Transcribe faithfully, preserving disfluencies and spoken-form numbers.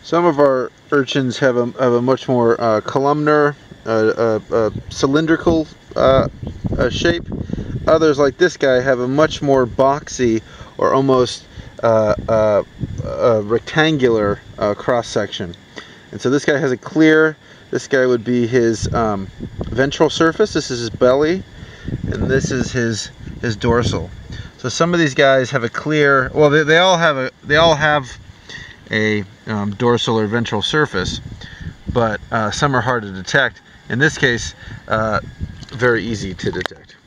Some of our urchins have a, have a much more uh, columnar, uh, uh, uh, cylindrical uh, uh, shape. Others, like this guy, have a much more boxy or almost uh, uh, uh, rectangular uh, cross section. And so this guy has a clear, this guy would be his um, ventral surface, this is his belly, and this is his his dorsal. So some of these guys have a clear, well they, they all have a they all have a um, dorsal or ventral surface, but uh, some are hard to detect. In this case, uh, very easy to detect.